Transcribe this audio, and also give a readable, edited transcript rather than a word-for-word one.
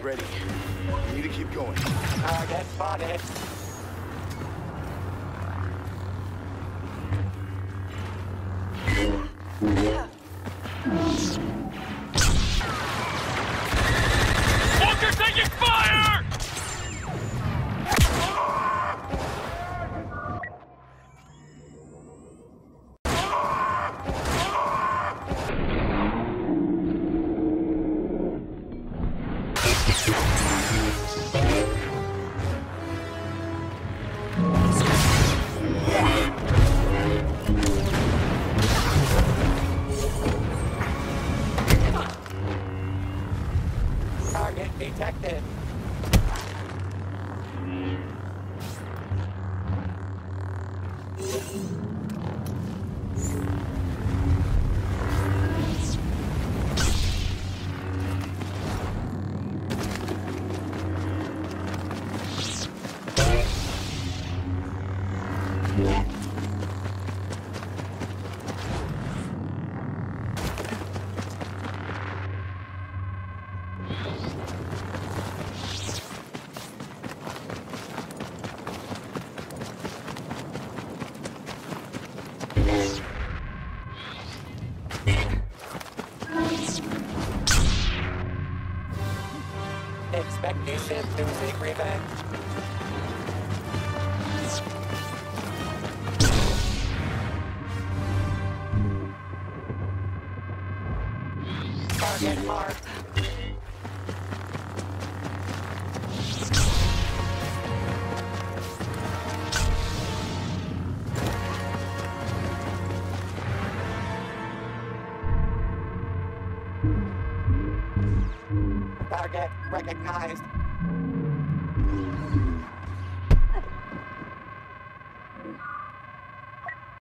ready. We need to keep going. Target spotted. Walker taking fire! Target detected. Expect new ship to seek revenge. Target marked. Target recognized.